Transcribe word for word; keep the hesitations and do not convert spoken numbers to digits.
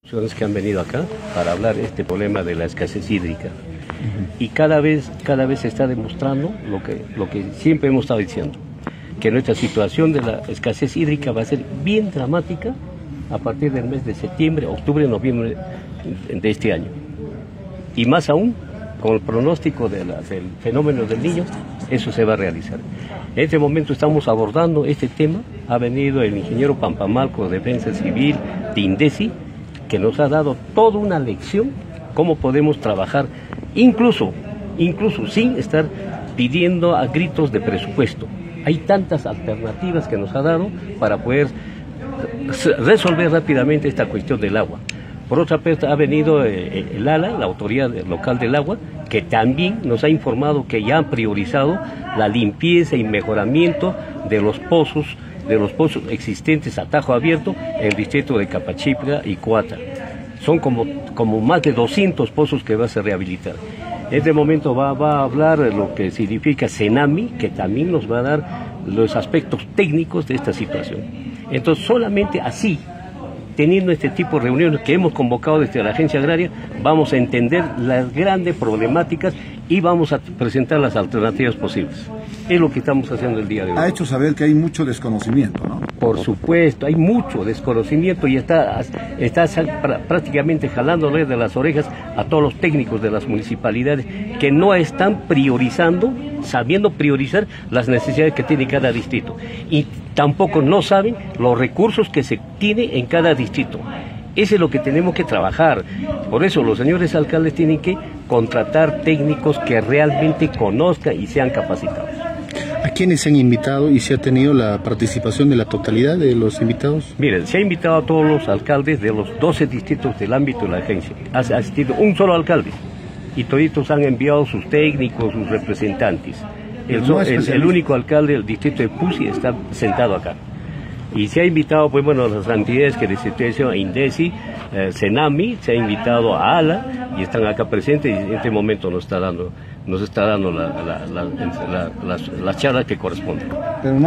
Que han venido acá para hablar de este problema de la escasez hídrica. Uh-huh. Y cada vez, cada vez se está demostrando lo que, lo que siempre hemos estado diciendo, que nuestra situación de la escasez hídrica va a ser bien dramática a partir del mes de septiembre, octubre, noviembre de este año. Y más aún, con el pronóstico de la, del fenómeno del Niño, eso se va a realizar. En este momento estamos abordando este tema. Ha venido el ingeniero Pampamalco de Defensa Civil de INDECI, que nos ha dado toda una lección cómo podemos trabajar, incluso, incluso sin estar pidiendo a gritos de presupuesto. Hay tantas alternativas que nos ha dado para poder resolver rápidamente esta cuestión del agua. Por otra parte, ha venido el ALA, la Autoridad Local del Agua, que también nos ha informado que ya han priorizado la limpieza y mejoramiento de los pozos de los pozos existentes a tajo abierto en el distrito de Capachipra y Coata. Son como, como más de doscientos pozos que va a rehabilitar. En este momento va, va a hablar lo que significa CENAMI, que también nos va a dar los aspectos técnicos de esta situación. Entonces, solamente así, teniendo este tipo de reuniones que hemos convocado desde la Agencia Agraria, vamos a entender las grandes problemáticas y vamos a presentar las alternativas posibles. Es lo que estamos haciendo el día de hoy. Ha hecho saber que hay mucho desconocimiento, ¿no? Por supuesto, hay mucho desconocimiento y está, está prácticamente jalándole de las orejas a todos los técnicos de las municipalidades que no están priorizando, sabiendo priorizar las necesidades que tiene cada distrito. Y tampoco no saben los recursos que se tiene en cada distrito. Eso es lo que tenemos que trabajar. Por eso los señores alcaldes tienen que contratar técnicos que realmente conozcan y sean capacitados. ¿A quiénes se han invitado y se ha tenido la participación de la totalidad de los invitados? Miren, se ha invitado a todos los alcaldes de los doce distritos del ámbito de la agencia. Ha asistido un solo alcalde y toditos han enviado sus técnicos, sus representantes. El, no el, el único alcalde del distrito de Pusi está sentado acá. Y se ha invitado, pues bueno, las entidades que les a INDECI, eh, CENAMI, se ha invitado a ALA y están acá presentes y en este momento nos está dando, nos está dando la, la, la, la, la, la charla que corresponde.